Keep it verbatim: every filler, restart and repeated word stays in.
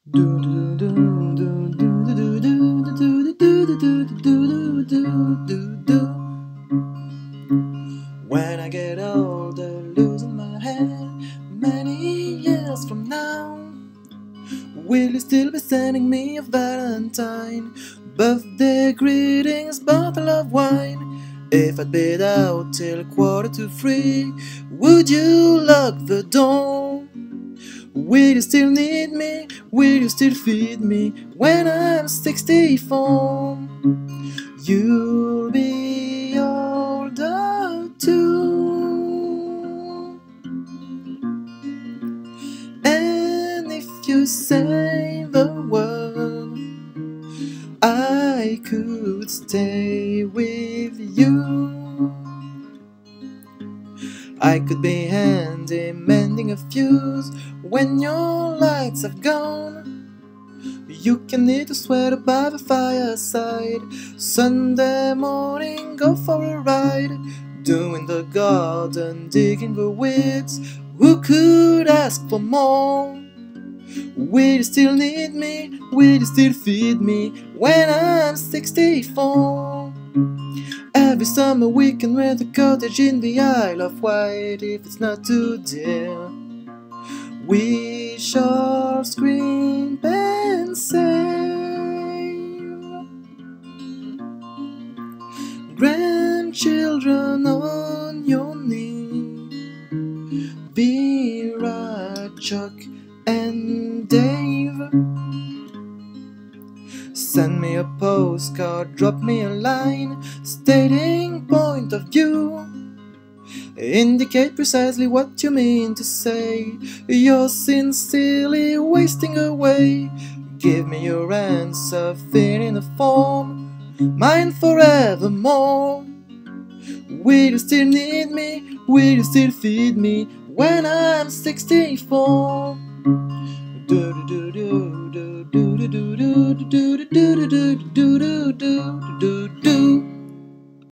When I get older, losing my head many years from now, will you still be sending me a Valentine? Birthday greetings, bottle of wine. If I'd been out till quarter to three, would you lock the door? Will you still need me? Will you still feed me when I'm sixty-four? You'll be older too. And if you say the word, I could stay with you. I could be handy mending a fuse when your lights have gone. You can knit a sweater by the fireside. Sunday morning, go for a ride. Doing the garden, digging the weeds. Who could ask for more? Will you still need me? Will you still feed me when I'm sixty-four? Every summer we can rent a cottage in the Isle of Wight if it's not too dear. We shall scream and save. Grandchildren on your knee, Vera, Chuck and Dave. Send me a postcard, drop me a line stating point of view. Indicate precisely what you mean to say. You're sincerely wasting away. Give me your answer, fill in a form, mine forevermore. Will you still need me? Will you still feed me when I'm sixty-four? Do do do do do do do do do do do do do.